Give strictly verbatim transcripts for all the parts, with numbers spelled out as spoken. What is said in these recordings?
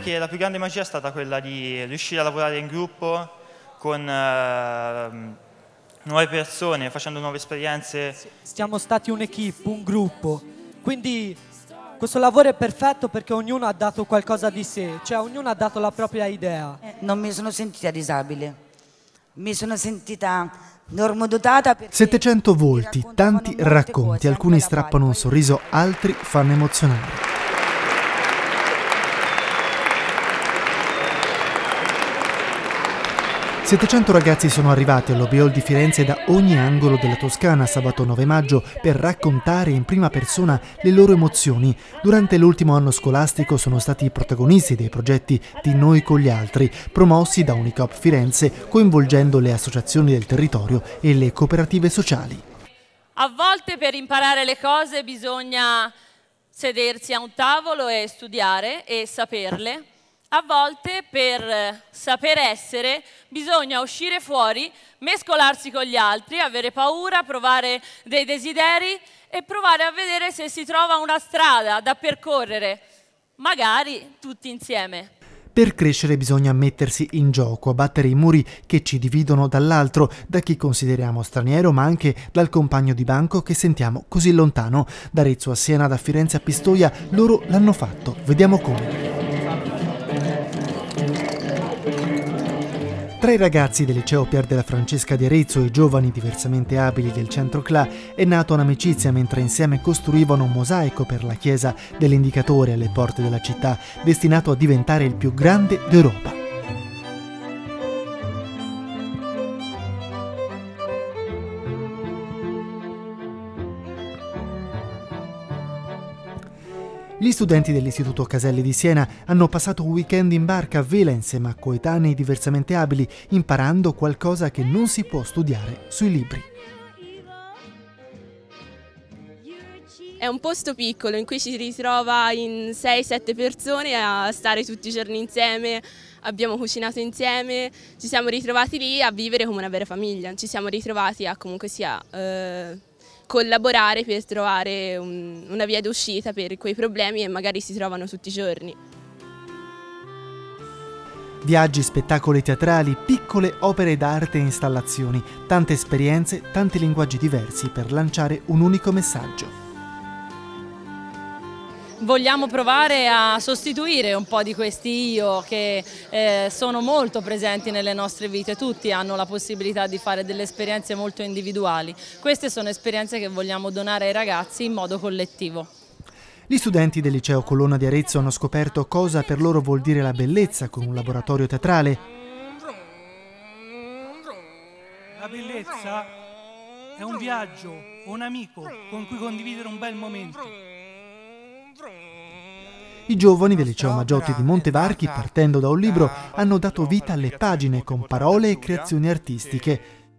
che la più grande magia è stata quella di riuscire a lavorare in gruppo con uh, nuove persone, facendo nuove esperienze. Siamo stati un'equipe, un gruppo, quindi questo lavoro è perfetto perché ognuno ha dato qualcosa di sé, cioè ognuno ha dato la propria idea. Non mi sono sentita disabile, mi sono sentita normodotata. settecento volti, tanti racconti, alcuni strappano un sorriso, altri fanno emozionare. settecento ragazzi sono arrivati all'Obi Hall di Firenze da ogni angolo della Toscana sabato nove maggio per raccontare in prima persona le loro emozioni. Durante l'ultimo anno scolastico sono stati i protagonisti dei progetti Di Noi con gli Altri, promossi da Unicoop Firenze, coinvolgendo le associazioni del territorio e le cooperative sociali. A volte per imparare le cose bisogna sedersi a un tavolo e studiare e saperle. A volte per saper essere bisogna uscire fuori, mescolarsi con gli altri, avere paura, provare dei desideri e provare a vedere se si trova una strada da percorrere, magari tutti insieme. Per crescere bisogna mettersi in gioco, abbattere i muri che ci dividono dall'altro, da chi consideriamo straniero, ma anche dal compagno di banco che sentiamo così lontano. Da Arezzo a Siena, da Firenze a Pistoia, loro l'hanno fatto. Vediamo come. Tra i ragazzi del liceo Pier della Francesca di Arezzo e i giovani diversamente abili del centro C L A è nata un'amicizia mentre insieme costruivano un mosaico per la chiesa dell'Indicatore alle porte della città, destinato a diventare il più grande d'Europa. Gli studenti dell'Istituto Caselli di Siena hanno passato un weekend in barca a vela insieme a coetanei diversamente abili, imparando qualcosa che non si può studiare sui libri. È un posto piccolo in cui ci si ritrova in sei sette persone a stare tutti i giorni insieme, abbiamo cucinato insieme, ci siamo ritrovati lì a vivere come una vera famiglia, ci siamo ritrovati a comunque sia... Eh, collaborare per trovare un, una via d'uscita per quei problemi che magari si trovano tutti i giorni. Viaggi, spettacoli teatrali, piccole opere d'arte e installazioni, tante esperienze, tanti linguaggi diversi per lanciare un unico messaggio. Vogliamo provare a sostituire un po' di questi io che eh, sono molto presenti nelle nostre vite. Tutti hanno la possibilità di fare delle esperienze molto individuali. Queste sono esperienze che vogliamo donare ai ragazzi in modo collettivo. Gli studenti del liceo Colonna di Arezzo hanno scoperto cosa per loro vuol dire la bellezza con un laboratorio teatrale. La bellezza è un viaggio, un amico con cui condividere un bel momento. I giovani del liceo Maggiotti di Montevarchi, partendo da un libro, hanno dato vita alle pagine con parole e creazioni artistiche.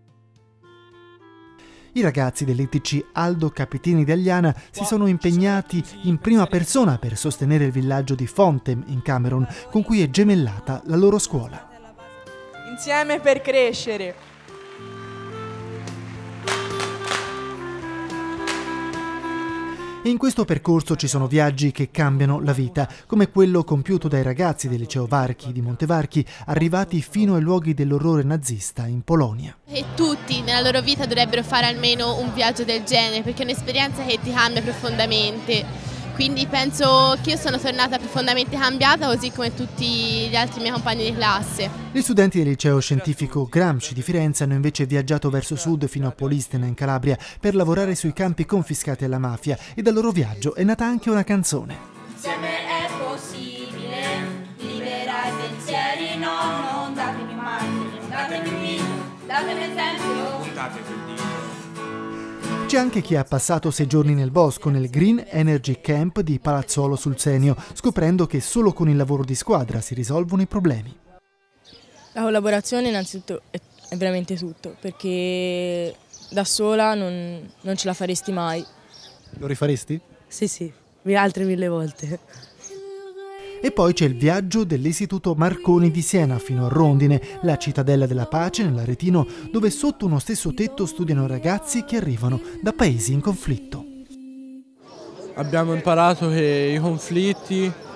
I ragazzi dell'I T C Aldo Capitini di Agliana si sono impegnati in prima persona per sostenere il villaggio di Fontem in Camerun, con cui è gemellata la loro scuola. Insieme per crescere. E in questo percorso ci sono viaggi che cambiano la vita, come quello compiuto dai ragazzi del liceo Varchi di Montevarchi, arrivati fino ai luoghi dell'orrore nazista in Polonia. E tutti nella loro vita dovrebbero fare almeno un viaggio del genere, perché è un'esperienza che ti cambia profondamente. Quindi penso che io sono tornata profondamente cambiata, così come tutti gli altri miei compagni di classe. Gli studenti del liceo scientifico Gramsci di Firenze hanno invece viaggiato verso sud fino a Polistena in Calabria per lavorare sui campi confiscati alla mafia, e dal loro viaggio è nata anche una canzone. Insieme è possibile liberare i pensieri, no, non datemi martiri, datemi guida, datemi esempio. Puntate quel dito. C'è anche chi ha passato sei giorni nel bosco, nel Green Energy Camp di Palazzolo sul Senio, scoprendo che solo con il lavoro di squadra si risolvono i problemi. La collaborazione innanzitutto è, è veramente tutto, perché da sola non, non ce la faresti mai. Lo rifaresti? Sì, sì, altre mille volte. E poi c'è il viaggio dell'Istituto Marconi di Siena fino a Rondine, la cittadella della pace nell'Aretino, dove sotto uno stesso tetto studiano ragazzi che arrivano da paesi in conflitto. Abbiamo imparato che i conflitti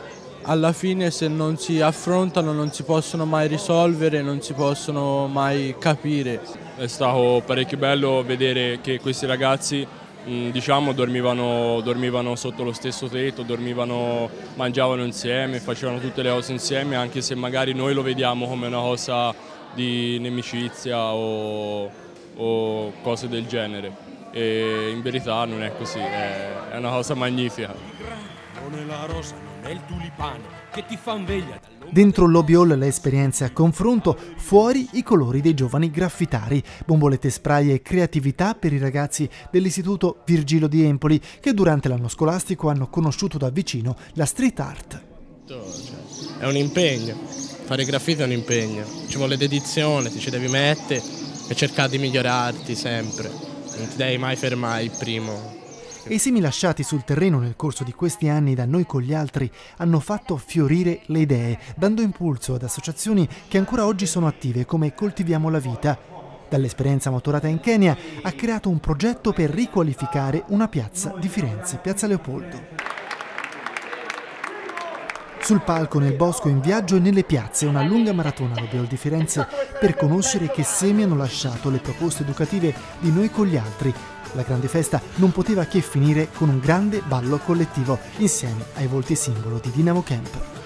alla fine se non si affrontano non si possono mai risolvere, non si possono mai capire. È stato parecchio bello vedere che questi ragazzi mh, diciamo dormivano, dormivano sotto lo stesso tetto, dormivano, mangiavano insieme, facevano tutte le cose insieme, anche se magari noi lo vediamo come una cosa di inimicizia o, o cose del genere. E in verità non è così, è, è una cosa magnifica. Non è la rosa, non è il tulipano che ti fa veglia. Dentro il Lobby Hall le esperienze a confronto, fuori i colori dei giovani graffitari, bombolette spray e creatività per i ragazzi dell'Istituto Virgilio di Empoli che durante l'anno scolastico hanno conosciuto da vicino la street art. È un impegno, fare graffiti è un impegno, ci vuole dedizione, ti ci devi mettere e cercare di migliorarti sempre, non ti devi mai fermare il primo. E i semi lasciati sul terreno nel corso di questi anni da Noi con gli altri hanno fatto fiorire le idee, dando impulso ad associazioni che ancora oggi sono attive come Coltiviamo la Vita. Dall'esperienza maturata in Kenya ha creato un progetto per riqualificare una piazza di Firenze, Piazza Leopoldo. Sul palco, nel bosco, in viaggio e nelle piazze, una lunga maratona al Lobby Hall di Firenze per conoscere che semi hanno lasciato le proposte educative di Noi con gli altri. La grande festa non poteva che finire con un grande ballo collettivo insieme ai volti simbolo di Dinamo Camp.